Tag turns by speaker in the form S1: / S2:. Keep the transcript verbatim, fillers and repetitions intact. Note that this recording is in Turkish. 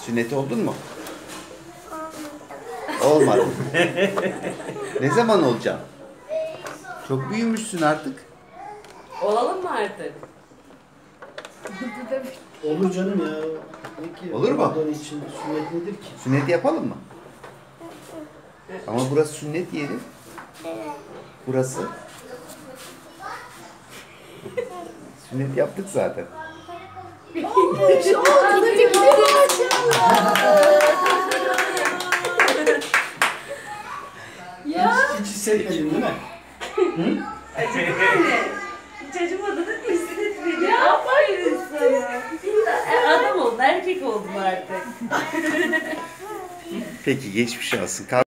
S1: Sünnet oldun mu? Olmadı. Ne zaman olacaksın? Çok büyümüşsün artık.
S2: Olalım mı artık?
S3: Olur canım ya. Ne ki?
S1: Olur mu?
S3: Ramazan için sünnet nedir ki?
S1: Sünnet yapalım mı? Ama burası sünnet yeri. Burası. Sünnet yaptık zaten.
S2: Ya.
S3: Hiç, hiç hissetmedin değil mi? Hı?
S2: Hiç acımadı değil mi? Hissetmedi. Ya aferin sana. Adam oldun, erkek oldun artık.
S1: Peki geçmiş olsun.